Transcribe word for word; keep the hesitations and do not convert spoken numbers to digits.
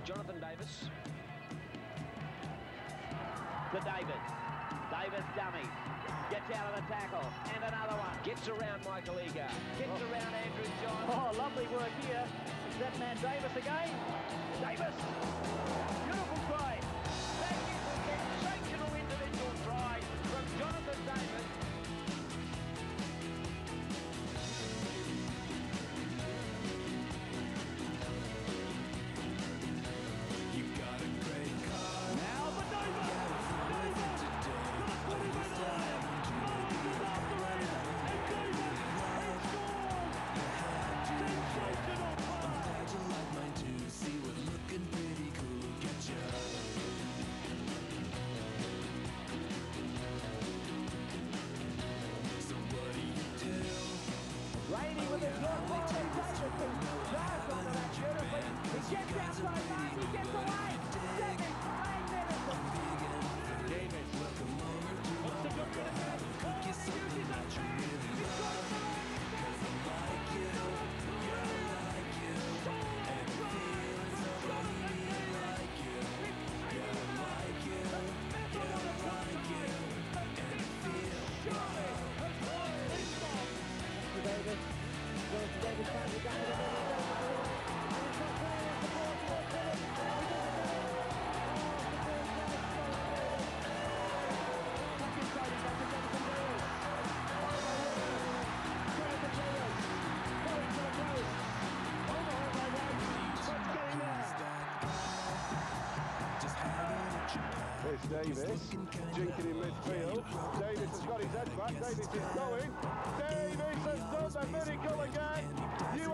Jonathan Davies. To Davies. Davies dummy. Gets out of the tackle. And another one. Gets around Michael Eager. Gets oh. around Andrew John. Oh, lovely work here. Is that man Davies again? Davies! Beautiful try. That is a sensational individual try from Jonathan Davies. You got a great car. Now for Davies! Davies! Gonna put him in the line! Oh, he's after it! And Davies has scored! Sensational pass! Glad you like mine too. See we're looking pretty cool. Get ya. So what do you tell? Rainey with a good ball and Davidson drives onto that beautifully. He gets outside line, he gets away. Seven, eight minutes. Davis. Welcome over to my world. I will cook you something that you really love. Cause I like you, yeah I like you. And it feels so really like you. Yeah I like you, yeah I like you. And it feels good. Davis goes to Davis, finds the guy in the middle. He's not playing off the ball towards Phillips. He does it. Oh, the ball goes so good. Back inside, he's back to Jonathan Davies. Oh my word. Jonathan Davies. Going to the post. Overhaul by White. What's getting there? There's Davies, jinking in midfield. Davies has got his head back, Davies is going. Davies has done the miracle again. You